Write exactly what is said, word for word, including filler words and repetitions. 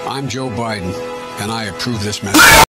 I'm Joe Biden, and I approve this message.